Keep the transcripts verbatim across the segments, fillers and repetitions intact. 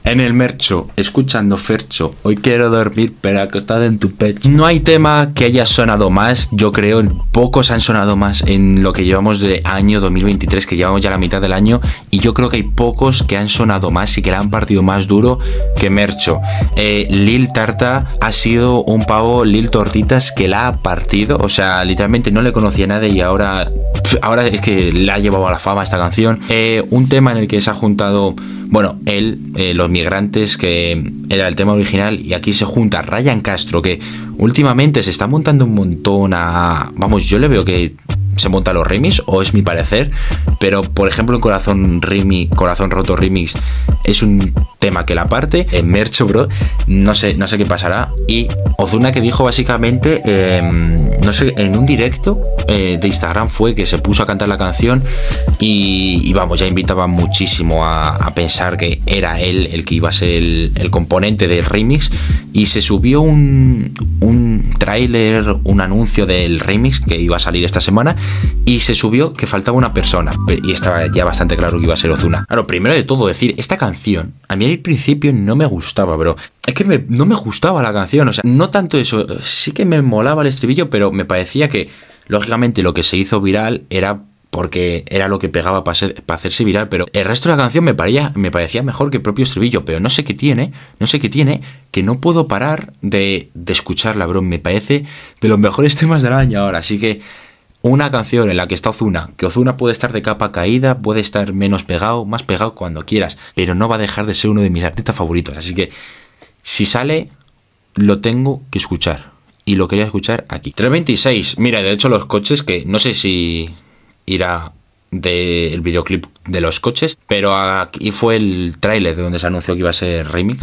En el mercho, escuchando Fercho, hoy quiero dormir pero acostado en tu pecho. No hay tema que haya sonado más, yo creo, pocos han sonado más en lo que llevamos de año dos mil veintitrés, que llevamos ya la mitad del año, y yo creo que hay pocos que han sonado más y que le han partido más duro que Mercho. Eh, Lil Tarta ha sido un pavo, Lil Tortitas, que la ha partido, o sea, literalmente no le conocía a nadie y ahora, ahora es que le ha llevado a la fama esta canción. Eh, un tema en el que se ha juntado... Bueno, él, eh, Los Migrantes, que era el tema original, y aquí se junta Ryan Castro, que últimamente se está montando un montón a... Vamos, yo le veo que se monta los remix, o es mi parecer, pero por ejemplo en Corazón Remix, Corazón Roto Remix es un tema que la parte. En Mercho, bro, no sé, no sé qué pasará. Y Ozuna, que dijo básicamente, eh, no sé, en un directo eh, de Instagram fue que se puso a cantar la canción y, y vamos, ya invitaba muchísimo a, a pensar que era él el que iba a ser el, el componente del remix, y se subió un, un tráiler, un anuncio del remix que iba a salir esta semana, y se subió que faltaba una persona y estaba ya bastante claro que iba a ser Ozuna. Claro, primero de todo decir, esta canción a mí al principio no me gustaba, bro. Es que me, no me gustaba la canción, o sea, no tanto eso, sí que me molaba el estribillo, pero me parecía que lógicamente lo que se hizo viral era porque era lo que pegaba para, ser, para hacerse viral, pero el resto de la canción me parecía, me parecía mejor que el propio estribillo, pero no sé qué tiene, no sé qué tiene, que no puedo parar de, de escucharla, bro. Me parece de los mejores temas del año ahora, así que una canción en la que está Ozuna, que Ozuna puede estar de capa caída, puede estar menos pegado, más pegado cuando quieras, pero no va a dejar de ser uno de mis artistas favoritos, así que si sale, lo tengo que escuchar, y lo quería escuchar aquí. tres veintiséis, mira, de hecho los coches, que no sé si irá del videoclip de los coches, pero aquí fue el tráiler de donde se anunció que iba a ser remix.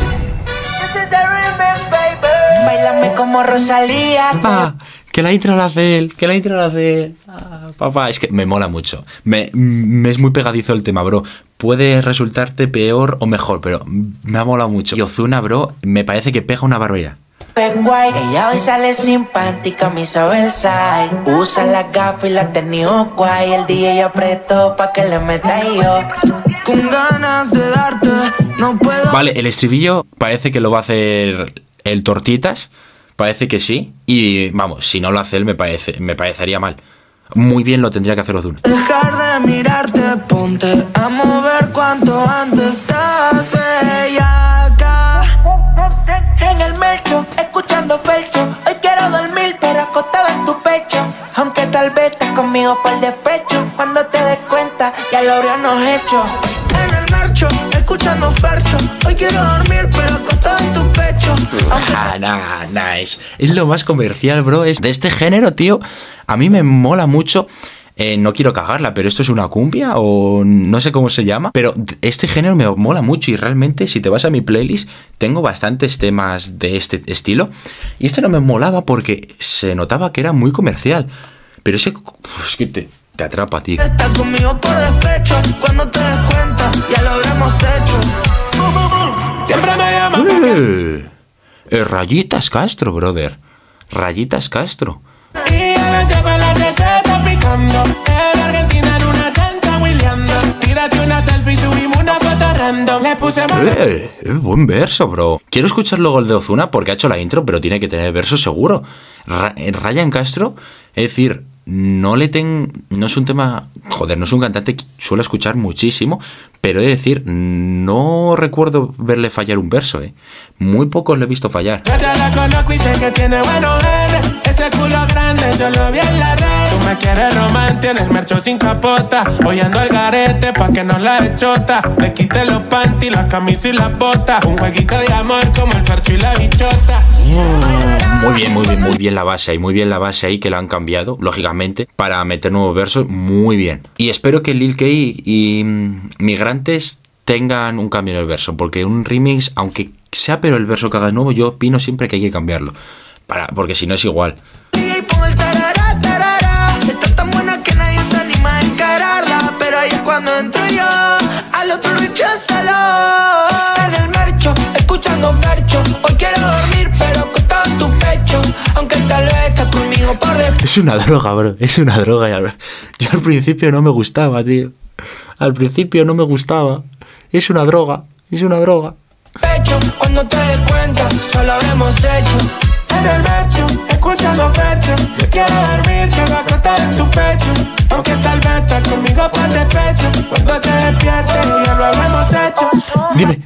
Bailame como Rosalía. Papá, que la intro la hace él, que la intro la hace él. Ah, papá, es que me mola mucho. Me, me es muy pegadizo el tema, bro. Puede resultarte peor o mejor, pero me ha molado mucho. Y Ozuna, bro, me parece que pega una barbaridad. Guay. Ella hoy sale sin panty, camisa Versace. Usa la gafa y la tenía guay. El D J apretó pa' que le meta yo. Con ganas de darte, no puedo. Vale, el estribillo parece que lo va a hacer el Tortitas. Parece que sí. Y vamos, si no lo hace él, me parece, me parecería mal. Muy bien lo tendría que hacer Ozuna. Dejar de mirarte, ponte a mover cuanto antes. Estás bella acá. En el mercho, escuchando Fercho. Hoy quiero dormir, pero acostado en tu pecho. Aunque tal vez estés conmigo por despecho. Cuando te des cuenta, ya lo habríamos hecho. En el mercho, escuchando Fercho. Hoy quiero dormir, pero acostado en tu pecho. Aunque... Ah, nah, nah, es, es lo más comercial, bro. Es de este género, tío. A mí me mola mucho. Eh, no quiero cagarla, pero esto es una cumbia o no sé cómo se llama, pero este género me mola mucho y realmente si te vas a mi playlist tengo bastantes temas de este estilo y este no me molaba porque se notaba que era muy comercial, pero ese es que te, te atrapa, tío. Estás conmigo por despecho, cuando te des cuenta ya lo habremos hecho. Siempre me llamas eh, eh, Rayitas Castro, brother. Rayitas Castro. Y a la llave la receta picando. En Argentina en una chanta huileando. Tírate una selfie y subimos una foto random. Le puse eh, eh, buen verso, bro. Quiero escuchar luego el de Ozuna porque ha hecho la intro, pero tiene que tener verso seguro. Ra Ryan Castro, es decir, no le tengo... No es un tema... Joder, no es un cantante que suelo escuchar muchísimo, pero he de decir, no recuerdo verle fallar un verso, eh. Muy pocos le he visto fallar. Yo ya la conozco y sé que tiene buenos genes. Ese culo grande yo lo vi en la red. Tú me quieres romántico en el mercho sin capota. Hoy ando al garete pa' que no la echota. Le quité los panty, la camisa y las botas. Un jueguito de amor como el Fercho y la bichota. Muy bien, muy bien, muy bien la base ahí, muy bien la base ahí que la han cambiado, lógicamente, para meter nuevos versos, muy bien. Y espero que Lil K y mm, Migrantes tengan un cambio en el verso, porque un remix, aunque sea pero el verso que hagas nuevo, yo opino siempre que hay que cambiarlo, para, porque si no es igual. Y pon el tarara, tarara. Está tan buena que nadie se anima a encararla, pero ahí es cuando entro yo, al otro recházalo. En el mercho, escuchando Fercho. Hoy quiero dormir, pero acostado en tu pecho. Aunque tal vez estás conmigo por despecho. Es una droga, bro, es una droga. Yo al principio no me gustaba, tío. Al principio no me gustaba. Es una droga, es una droga. Pecho, cuando te des cuenta, solo habremos hecho. En el mercho, escuchando Fercho. Yo quiero dormir, quiero acostar en tu pecho. Aunque tal vez estás conmigo por despecho. Cuando te despiertes, ya lo habremos hecho. Dime.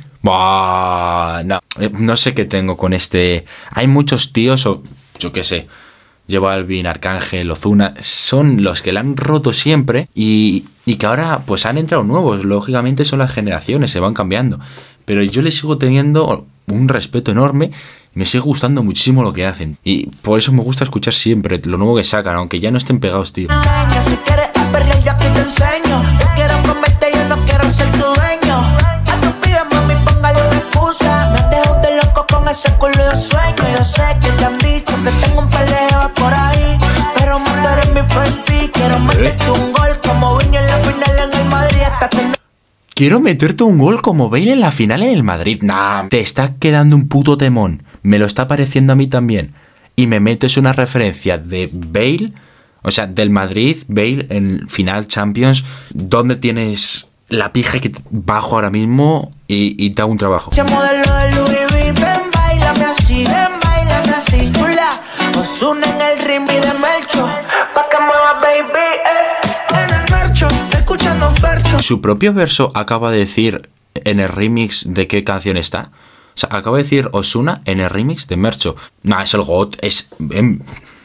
Bah, no, no sé qué tengo con este. Hay muchos tíos, o yo qué sé, J Balvin, Arcángel, Ozuna, son los que la han roto siempre y, y que ahora pues han entrado nuevos. Lógicamente son las generaciones, se van cambiando. Pero yo les sigo teniendo un respeto enorme. Me sigue gustando muchísimo lo que hacen. Y por eso me gusta escuchar siempre lo nuevo que sacan, aunque ya no estén pegados, tío. Si quieres perrear, yo aquí te enseño. Yo quiero comerte, yo no quiero ser tu dueño. A tu pibe, mami, póngale una excusa. Me dejo de loco con ese culo de sueño. Yo sé que te han dicho que tengo un peleo por ahí, pero más tú eres mi first pick. Quiero meterte un gol como Viña en la final en el Madrid. Hasta tener... Quiero meterte un gol como Bale en la final en el Madrid. Nah, te está quedando un puto temón. Me lo está pareciendo a mí también. Y me metes una referencia de Bale, o sea, del Madrid, Bale en final Champions, donde tienes la pija que bajo ahora mismo y, y te hago un trabajo. Ese modelo de Louis V, ven, bailame así, ven, bailame así, chula. Ozuna en el ritmo y de Melcho, pa' que mueva, baby, eh. En el mercho, escuchando Fercho. Su propio verso acaba de decir en el remix de qué canción está. O sea, acaba de decir Ozuna en el remix de Mercho. Nah, es el G O T. Es em,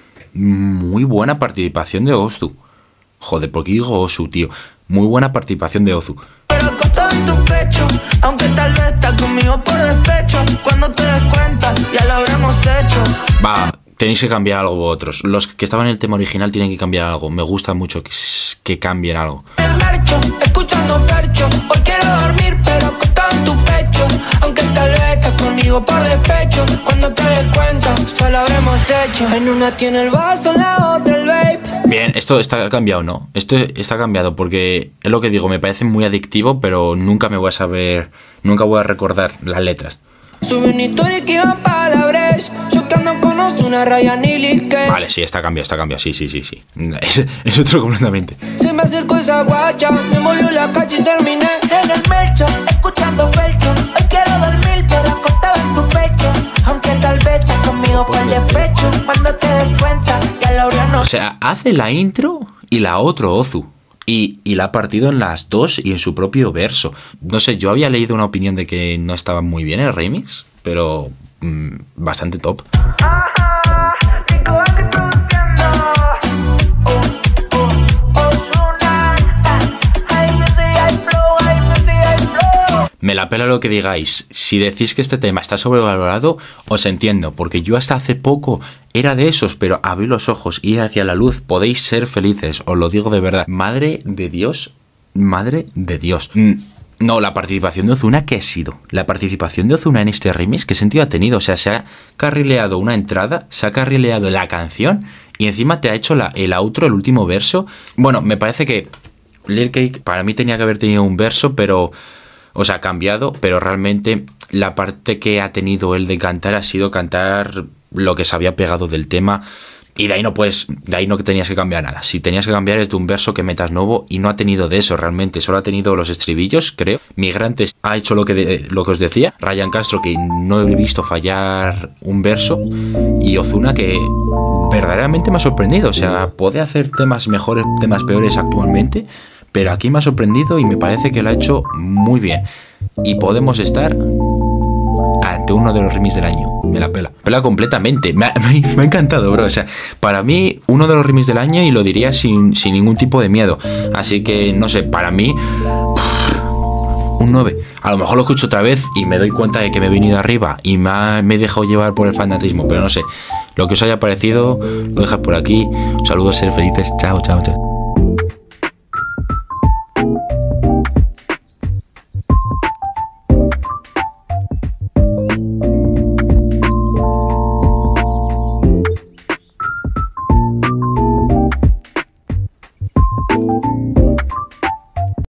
muy buena participación de Ozu. Joder, ¿por qué digo Ozu, tío? Muy buena participación de Ozu. Pero acostado en tu pecho, aunque tal vez estás conmigo por despecho. Cuando te des cuenta, ya lo habremos hecho. Va, tenéis que cambiar algo vosotros. Los que estaban en el tema original tienen que cambiar algo. Me gusta mucho que, que cambien algo. En el mercho, escuchando Fercho. Hoy quiero dormir, pero acostado en tu pecho. Aunque tal vez estás conmigo por despecho. Cuando te des cuenta, solo habremos hecho. En una tiene el vaso, en la otra el vape. Bien, esto está cambiado, ¿no? Esto está cambiado porque es lo que digo, me parece muy adictivo, pero nunca me voy a saber, nunca voy a recordar las letras. Sube una historia que iba para la brecha. Yo que ando con una raya ni lique. Vale, sí, está cambiado, está cambiado, sí, sí, sí, sí. Es, es otro completamente. Se me acercó esa guacha, me movió la cacha y terminé en el mercho, escuchando Fercho. Hoy quiero dormir, pero acostado en tu pecho. Aunque tal vez estás conmigo por el despecho. Cuando te des cuenta, ya la hora no. O sea, hace la intro y la otro Ozu. Y, y la ha partido en las dos y en su propio verso. No sé, yo había leído una opinión de que no estaba muy bien el remix, pero mmm, bastante top. Me la pela lo que digáis. Si decís que este tema está sobrevalorado, os entiendo, porque yo hasta hace poco era de esos, pero abrí los ojos, ir hacia la luz, podéis ser felices, os lo digo de verdad. Madre de Dios, madre de Dios. No, la participación de Ozuna, ¿qué ha sido? La participación de Ozuna en este remix, ¿qué sentido ha tenido? O sea, se ha carrileado una entrada, se ha carrileado la canción y encima te ha hecho la, el outro, el último verso. Bueno, me parece que Lil Cake para mí tenía que haber tenido un verso, pero... O sea, ha cambiado, pero realmente la parte que ha tenido él de cantar ha sido cantar lo que se había pegado del tema. Y de ahí no puedes, de ahí no tenías que cambiar nada. Si tenías que cambiar es de un verso que metas nuevo y no ha tenido de eso realmente. Solo ha tenido los estribillos, creo. Migrantes ha hecho lo que, de, lo que os decía. Ryan Castro, que no he visto fallar un verso. Y Ozuna, que verdaderamente me ha sorprendido. O sea, puede hacer temas mejores, temas peores actualmente. Pero aquí me ha sorprendido y me parece que lo ha hecho muy bien. Y podemos estar ante uno de los remix del año. Me la pela. Pela completamente. Me ha, me, me ha encantado, bro. O sea, para mí, uno de los remix del año y lo diría sin, sin ningún tipo de miedo. Así que, no sé, para mí... un nueve. A lo mejor lo escucho otra vez y me doy cuenta de que me he venido arriba y me, ha, me he dejado llevar por el fanatismo. Pero no sé. Lo que os haya parecido, lo dejas por aquí. Un saludo, ser felices. Chao, chao, chao.